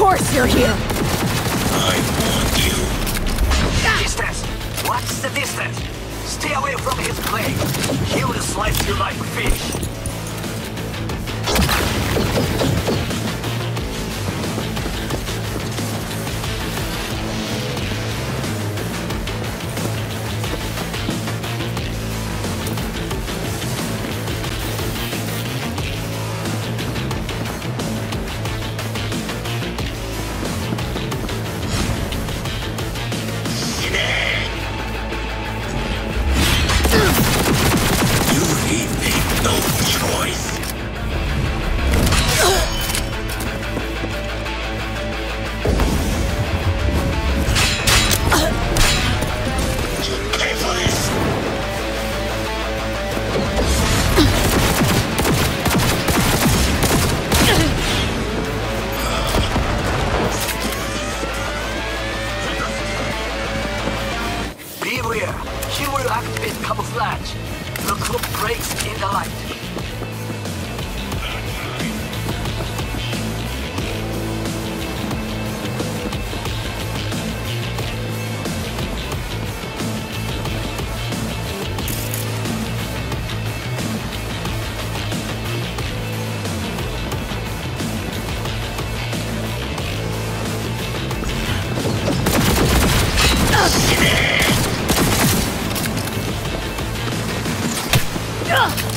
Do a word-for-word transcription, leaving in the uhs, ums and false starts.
course you're here! I want you. Distance! What's the distance? Stay away from his blade. He will slice you like fish. He will activate camouflage. The cloak breaks in the light. Ugh!